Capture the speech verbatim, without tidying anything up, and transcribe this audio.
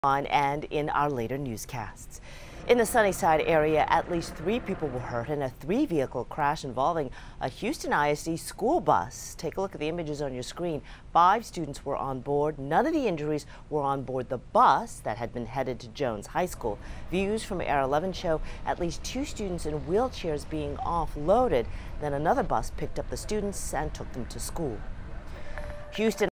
And in our later newscasts. In the Sunnyside area, at least three people were hurt in a three-vehicle crash involving a Houston I S D school bus. Take a look at the images on your screen. Five students were on board. None of the injuries were on board the bus that had been headed to Jones High School. Views from Air eleven show at least two students in wheelchairs being offloaded. Then another bus picked up the students and took them to school. Houston